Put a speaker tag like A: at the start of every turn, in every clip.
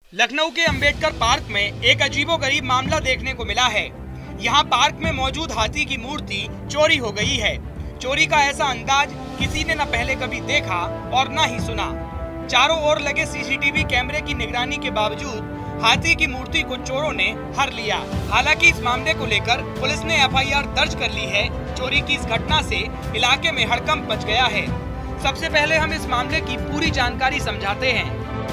A: लखनऊ के अंबेडकर पार्क में एक अजीबोगरीब मामला देखने को मिला है। यहाँ पार्क में मौजूद हाथी की मूर्ति चोरी हो गई है। चोरी का ऐसा अंदाज किसी ने न पहले कभी देखा और न ही सुना। चारों ओर लगे सीसीटीवी कैमरे की निगरानी के बावजूद हाथी की मूर्ति को चोरों ने हर लिया। हालांकि इस मामले को लेकर पुलिस ने एफआईआर दर्ज कर ली है। चोरी की इस घटना से इलाके में हड़कंप मच गया है। सबसे पहले हम इस मामले की पूरी जानकारी समझाते हैं।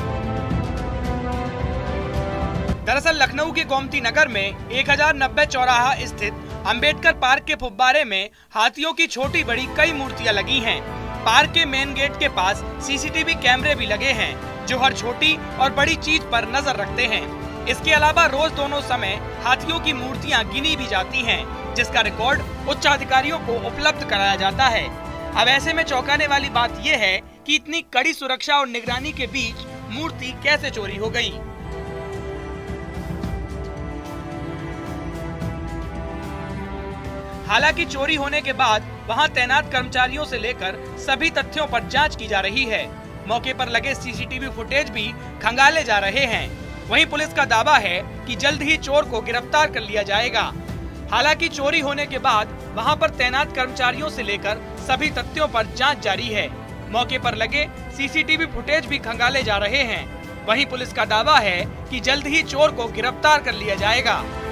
A: दरअसल लखनऊ के गोमती नगर में 1090 चौराहा स्थित अंबेडकर पार्क के फुब्बारे में हाथियों की छोटी बड़ी कई मूर्तियां लगी हैं। पार्क के मेन गेट के पास सीसीटीवी कैमरे भी लगे हैं जो हर छोटी और बड़ी चीज पर नजर रखते हैं। इसके अलावा रोज दोनों समय हाथियों की मूर्तियां गिनी भी जाती हैं, जिसका रिकॉर्ड उच्च अधिकारियों को उपलब्ध कराया जाता है। अब ऐसे में चौंकाने वाली बात यह है कि इतनी कड़ी सुरक्षा और निगरानी के बीच मूर्ति कैसे चोरी हो गई। हालांकि चोरी होने के बाद वहां तैनात कर्मचारियों से लेकर सभी तथ्यों पर जांच की जा रही है। मौके पर लगे सीसीटीवी फुटेज भी खंगाले जा रहे हैं। वहीं पुलिस का दावा है कि जल्द ही चोर को गिरफ्तार कर लिया जाएगा। हालांकि चोरी होने के बाद वहां पर तैनात कर्मचारियों से लेकर सभी तथ्यों पर जांच जारी है। मौके पर लगे सीसीटीवी फुटेज भी खंगाले जा रहे हैं। वहीं पुलिस का दावा है कि जल्द ही चोर को गिरफ्तार कर लिया जाएगा।